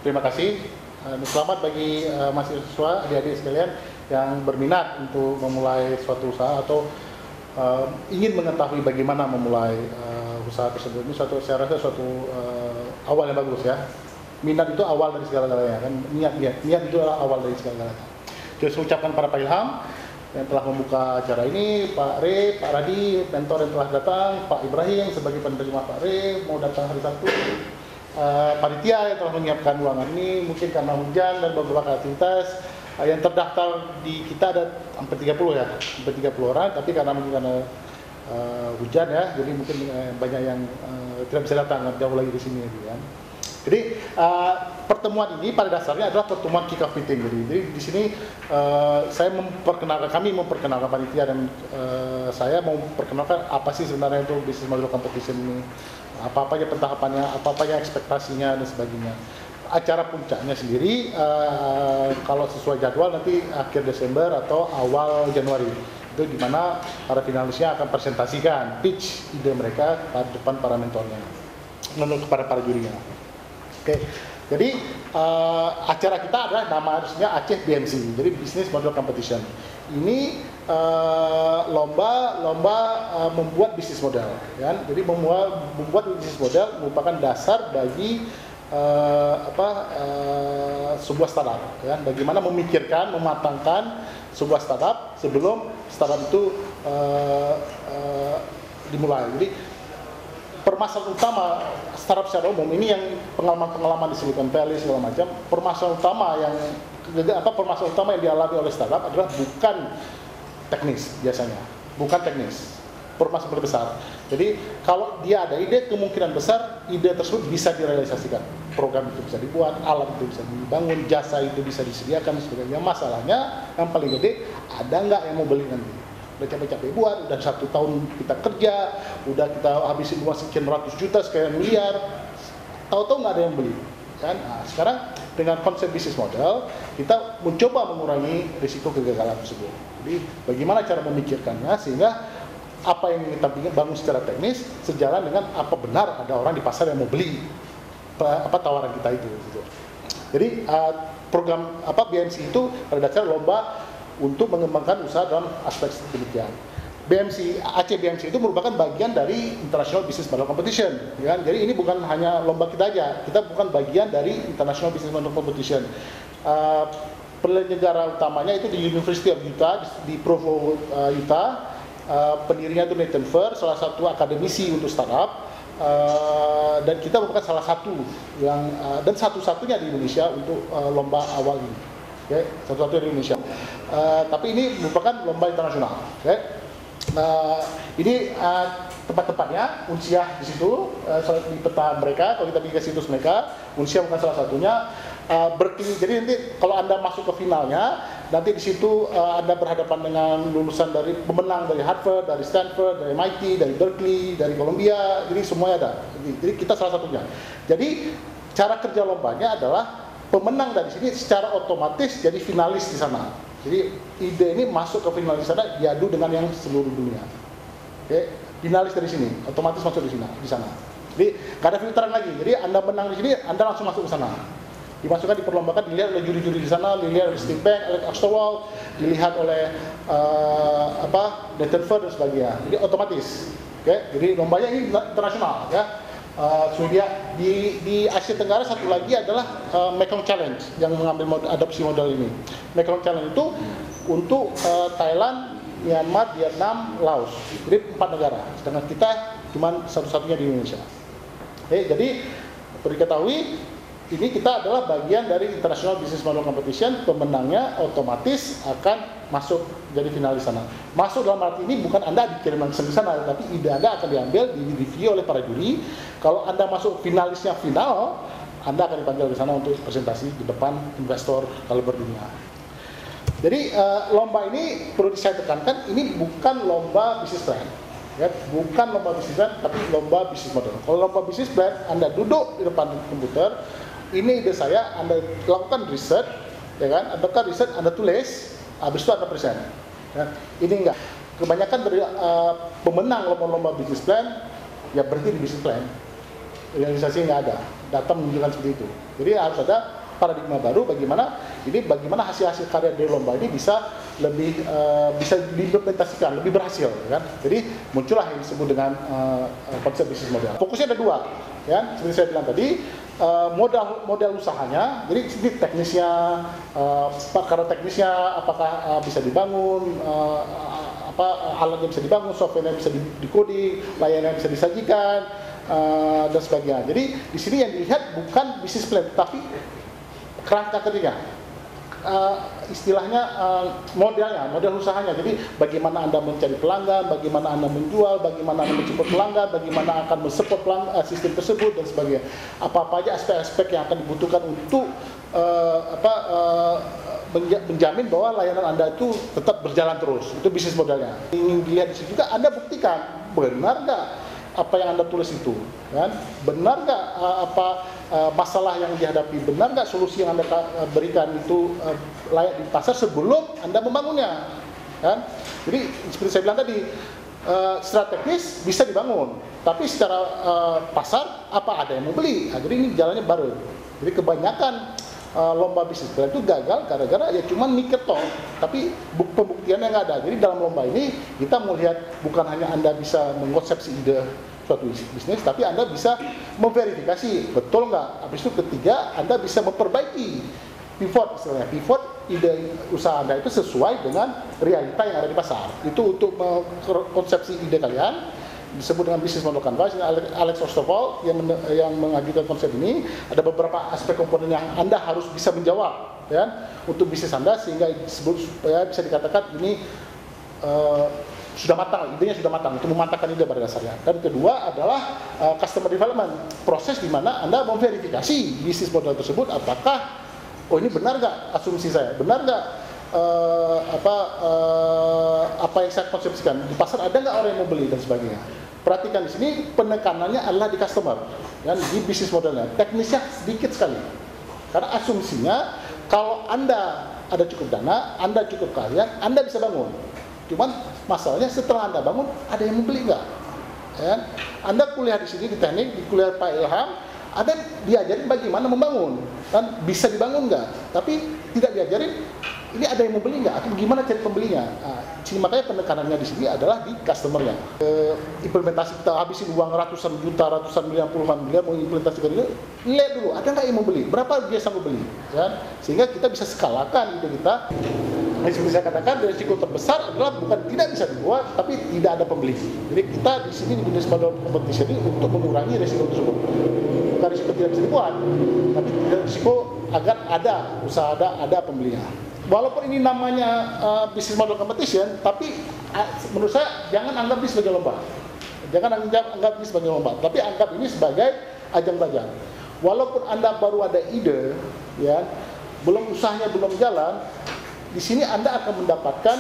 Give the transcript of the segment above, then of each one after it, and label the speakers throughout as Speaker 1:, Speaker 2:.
Speaker 1: terima kasih. Selamat bagi mahasiswa, adik-adik sekalian yang berminat untuk memulai suatu usaha atau ingin mengetahui bagaimana memulai usaha tersebut. Ini saya rasa suatu awal yang bagus ya. Minat itu awal dari segala-galanya kan. Niat itu adalah awal dari segala-galanya. Jadi saya ucapkan para Pak Ilham yang telah membuka acara ini, Pak Re, Pak Radi, mentor yang telah datang, Pak Ibrahim sebagai penerima Pak Re mau datang hari Sabtu. Panitia yang telah menyiapkan ruangan ini, mungkin karena hujan dan beberapa aktivitas yang terdaftar di kita ada hampir 30 ya, hampir 30 orang, tapi karena hujan ya, jadi mungkin banyak yang tidak bisa datang jauh lagi di sini gitu kan. Jadi pertemuan ini pada dasarnya adalah pertemuan kick-off meeting. Jadi di sini kami memperkenalkan panitia dan saya mau memperkenalkan apa sih sebenarnya itu business model competition ini. Apa-apa aja pentahapannya, apa-apa aja ekspektasinya dan sebagainya. Acara puncaknya sendiri kalau sesuai jadwal nanti akhir Desember atau awal Januari. Itu di mana para finalisnya akan presentasikan pitch ide mereka pada depan para mentornya, kepada para jurinya. Oke. Jadi acara kita adalah nama harusnya Aceh BMC, jadi Business Model Competition. Ini lomba membuat bisnis model, kan? Jadi membuat bisnis model merupakan dasar bagi sebuah startup, kan? Bagaimana memikirkan, mematangkan sebuah startup sebelum startup itu dimulai. Jadi permasalahan utama startup secara umum ini yang pengalaman di Silicon Valley segala macam, permasalahan utama yang dialami oleh startup adalah bukan teknis biasanya, bukan teknis, permasalahan terbesar. Jadi kalau dia ada ide, kemungkinan besar ide tersebut bisa direalisasikan, program itu bisa dibuat, alat itu bisa dibangun, jasa itu bisa disediakan sebagainya. Masalahnya yang paling gede, ada nggak yang mau beli nanti? Udah capek-capek buat, udah 1 tahun kita kerja, udah kita habisin uang sekian ratus juta, sekian miliar, tahu-tahu nggak ada yang beli, kan? Nah, sekarang dengan konsep bisnis model, kita mencoba mengurangi risiko kegagalan tersebut. Jadi bagaimana cara memikirkannya sehingga apa yang kita bangun secara teknis sejalan dengan apa benar ada orang di pasar yang mau beli apa tawaran kita itu. Gitu. Jadi program BMC itu pada dasar lomba untuk mengembangkan usaha dalam aspek demikian. Aceh BMC itu merupakan bagian dari International Business Model Competition, kan? Jadi ini bukan hanya lomba kita aja, kita bukan bagian dari International Business Model Competition. Penyelenggara utamanya itu di University of Utah, di Provo, Utah. Pendirinya itu Nathan Furr, salah satu akademisi untuk startup, dan kita merupakan salah satu yang dan satu-satunya di Indonesia untuk lomba awal ini. Okay, satu-satunya di Indonesia. Tapi ini merupakan lomba internasional. Okay. Ini tempat-tempatnya, Unsiah di situ, di peta mereka. Kalau kita bikin situs mereka, Unsiah bukan salah satunya. Berkeley. Jadi nanti kalau Anda masuk ke finalnya, nanti di situ Anda berhadapan dengan lulusan dari pemenang dari Harvard, dari Stanford, dari MIT, dari Berkeley, dari Columbia. Jadi semuanya ada. Jadi kita salah satunya. Jadi cara kerja lombanya adalah pemenang dari sini secara otomatis jadi finalis di sana. Jadi ide ini masuk ke finalis di sana diadu dengan yang seluruh dunia. Oke, finalis dari sini otomatis masuk di sana. Jadi nggak ada filteran lagi. Jadi Anda menang di sini, Anda langsung masuk ke sana. Dimasukkan, diperlombakan, dilihat oleh juri-juri di sana, dilihat oleh Steve Bank, Alex Osterwald, dilihat oleh Nathan Furr dan sebagainya. Jadi otomatis. Oke, jadi lombanya ini internasional ya. Di Asia Tenggara satu lagi adalah Mekong Challenge yang mengambil adopsi model ini. Mekong Challenge itu untuk Thailand, Myanmar, Vietnam, Laos. Jadi 4 negara. Sedangkan kita cuma satu-satunya di Indonesia. Oke, jadi perlu diketahui ini kita adalah bagian dari International Business Model Competition. Pemenangnya otomatis akan masuk jadi finalis sana. Masuk dalam arti ini bukan Anda dikirim langsung ke sana, tapi ide Anda akan diambil, direview oleh para juri. Kalau Anda masuk finalisnya final, Anda akan dipanggil ke sana untuk presentasi di depan investor kaliber dunia. Jadi lomba ini perlu saya tekankan, ini bukan lomba bisnis plan. Ya, bukan lomba bisnis plan, tapi lomba bisnis model. Kalau lomba bisnis plan, Anda duduk di depan komputer, ini ide saya, Anda lakukan riset, ya kan? Anda lakukan riset, Anda tulis, habis itu Anda present. Ya, ini enggak. Kebanyakan dari pemenang lomba-lomba bisnis plan, ya berhenti di bisnis plan. Realisasi nggak ada. Data menunjukkan seperti itu. Jadi harus ada paradigma baru bagaimana hasil-hasil karya dari lomba ini bisa lebih bisa diimplementasikan, lebih berhasil, kan? Jadi muncullah yang disebut dengan konsep bisnis model. Fokusnya ada dua, ya. Seperti saya bilang tadi, modal usahanya. Jadi ini teknisnya, perkara teknisnya, apakah bisa dibangun, alatnya bisa dibangun, softwarenya bisa dikoding, layanan bisa disajikan, dan sebagainya. Jadi di sini yang dilihat bukan bisnis plan, tapi kerangka kerjanya, istilahnya model usahanya. Jadi bagaimana Anda mencari pelanggan, bagaimana Anda menjual, bagaimana Anda mensupport pelanggan, bagaimana akan mensupport sistem tersebut dan sebagainya. Apa aja aspek-aspek yang akan dibutuhkan untuk menjamin bahwa layanan Anda itu tetap berjalan terus. Itu bisnis modelnya. Ingin dilihat di situ juga, Anda buktikan benar nggak apa yang Anda tulis itu, kan? Benar nggak masalah yang dihadapi, benar nggak solusi yang Anda berikan itu layak di pasar sebelum Anda membangunnya, kan? Jadi seperti saya bilang tadi, strategis bisa dibangun, tapi secara pasar apa ada yang mau beli? Nah, jadi ini jalannya baru. Jadi kebanyakan lomba bisnis plan itu gagal gara-gara ya cuma mikir toh, tapi pembuktiannya nggak ada. Jadi dalam lomba ini kita melihat bukan hanya Anda bisa mengkonsepsi ide suatu bisnis, tapi Anda bisa memverifikasi betul nggak. Habis itu ketiga, Anda bisa memperbaiki pivot, istilahnya pivot ide usaha Anda itu sesuai dengan realita yang ada di pasar. Itu untuk konsepsi ide kalian disebut dengan bisnis model canvas. Alex Osterwald yang mengajukan konsep ini. Ada beberapa aspek komponen yang Anda harus bisa menjawab, ya, untuk bisnis Anda sehingga supaya bisa dikatakan ini sudah matang, idenya sudah matang, untuk mematangkan ide pada dasarnya. Dan kedua adalah customer development, proses di mana Anda memverifikasi bisnis model tersebut, apakah ini benar nggak asumsi saya, benar nggak apa yang saya konsepsikan di pasar, ada nggak orang yang mau beli dan sebagainya. Perhatikan di sini penekanannya adalah di customer, dan di bisnis modelnya. Teknisnya sedikit sekali, karena asumsinya kalau Anda ada cukup dana, Anda cukup keahlian, Anda bisa bangun. Cuman masalahnya setelah Anda bangun, ada yang mau beli nggak? Ya? Anda kuliah di sini di teknik, di kuliah Pak Ilham, Anda diajarin bagaimana membangun, kan bisa dibangun nggak? Tapi tidak diajarin ini ada yang mau beli nggak? Atau gimana cari pembelinya? Nah, makanya penekanannya di sini adalah di customernya. Implementasi kita habisin uang ratusan juta, ratusan miliar, puluhan miliar mau implementasikan itu, lihat dulu ada nggak yang mau beli? Berapa dia sanggup beli? Ya? Sehingga kita bisa skalakan ide kita. Seperti saya katakan, risiko terbesar adalah bukan tidak bisa dibuat, tapi tidak ada pembeli. Jadi kita di sini di bisnis model competition ini untuk mengurangi risiko tersebut. Bukan risiko tidak bisa dibuat, tapi risiko agar ada usaha, ada pembelinya. Walaupun ini namanya bisnis model competition, tapi menurut saya jangan anggap ini sebagai lomba. Jangan anggap ini sebagai lomba, tapi anggap ini sebagai ajang belajar. Walaupun Anda baru ada ide, ya, usahanya belum jalan, di sini Anda akan mendapatkan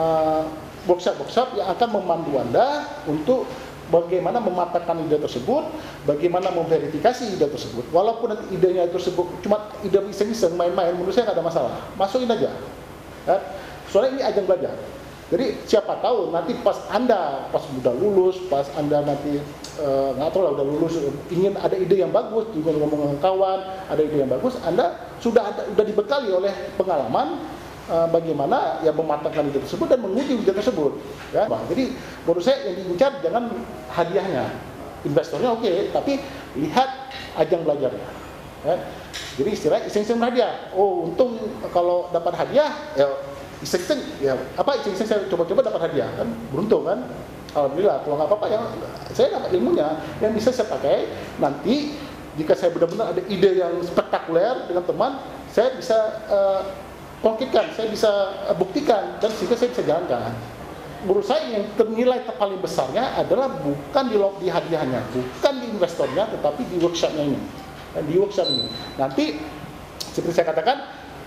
Speaker 1: workshop-workshop yang akan memandu Anda untuk bagaimana mematangkan ide tersebut, bagaimana memverifikasi ide tersebut. Walaupun nanti idenya tersebut cuma ide iseng-iseng, main-main, menurut saya nggak ada masalah. Masukin aja. Ya. Soalnya ini ajang belajar. Jadi siapa tahu nanti pas Anda udah lulus, pas Anda nanti nggak tahu lah udah lulus, ingin ada ide yang bagus, juga ngomong dengan kawan, ada ide yang bagus, Anda sudah dibekali oleh pengalaman bagaimana ya mematangkan ide tersebut dan menguji ide tersebut, ya. Jadi menurut saya yang diincar jangan hadiahnya, investornya oke, tapi lihat ajang belajarnya, ya. Jadi istilahnya iseng-iseng hadiah. Oh, untung kalau dapat hadiah ya iseng-iseng, ya iseng-iseng saya coba-coba dapat hadiah, kan beruntung kan. Alhamdulillah, kalau nggak apa-apa ya saya dapat ilmunya yang bisa saya pakai nanti jika saya benar-benar ada ide yang spektakuler dengan teman, saya bisa konkretkan, saya bisa buktikan, dan sehingga saya bisa jalankan. Menurut saya yang ternilai paling besarnya adalah bukan di hadiahnya, bukan di investornya, tetapi di workshopnya ini. Dan di workshop ini nanti seperti saya katakan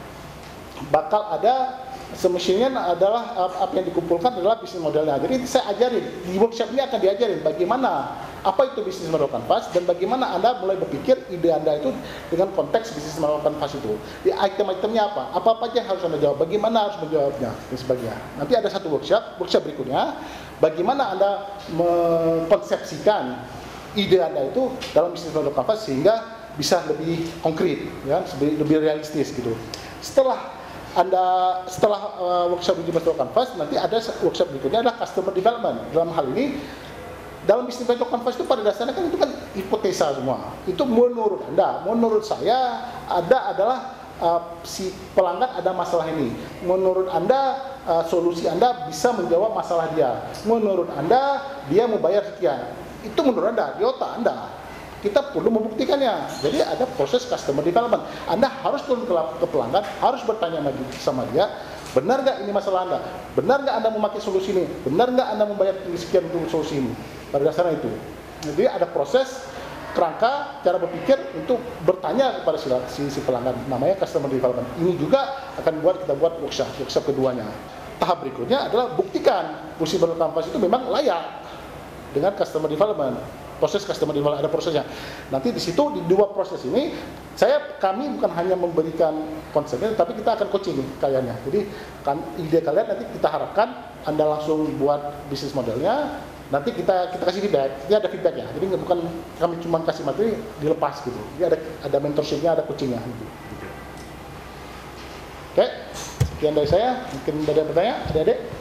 Speaker 1: bakal ada semestinya adalah apa yang dikumpulkan adalah bisnis modelnya. Jadi saya ajarin di workshop ini akan diajarin bagaimana apa itu bisnis model canvas dan bagaimana Anda mulai berpikir ide Anda itu dengan konteks bisnis model canvas itu. Di item-itemnya apa aja yang harus Anda jawab, bagaimana harus menjawabnya dan sebagainya. Nanti ada satu workshop berikutnya bagaimana Anda mengkonsepsikan ide Anda itu dalam bisnis model canvas sehingga bisa lebih konkret, ya, lebih realistis gitu. Setelah workshop uji mental canvas, nanti ada workshop berikutnya adalah customer development. Dalam hal ini, dalam bisnis mental canvas itu pada dasarnya kan itu kan hipotesa semua. Itu menurut saya adalah si pelanggan ada masalah ini. Menurut Anda solusi Anda bisa menjawab masalah dia. Menurut Anda dia mau bayar sekian. Itu menurut Anda, di otak Anda. Kita perlu membuktikannya. Jadi ada proses customer development. Anda harus turun ke pelanggan, harus bertanya sama dia, benar nggak ini masalah Anda? Benar nggak Anda memakai solusi ini? Benar nggak Anda membayar sekian untuk solusi ini? Pada dasarnya itu. Jadi ada proses kerangka cara berpikir untuk bertanya kepada si pelanggan. Namanya customer development. Ini juga akan kita buat workshop keduanya. Tahap berikutnya adalah buktikan Usable Canvas itu memang layak dengan customer development. Proses customer development ada prosesnya. Nanti di situ di dua proses ini kami bukan hanya memberikan konsepnya, tapi kita akan coaching kaliannya. Jadi ide kalian nanti kita harapkan Anda langsung buat bisnis modelnya. Nanti kita kasih feedback. Ini ada feedback ya. Jadi bukan kami cuma kasih materi dilepas gitu. Jadi ada mentorshipnya, ada coachingnya gitu. Oke, sekian dari saya. Mungkin ada yang bertanya, adik-adik.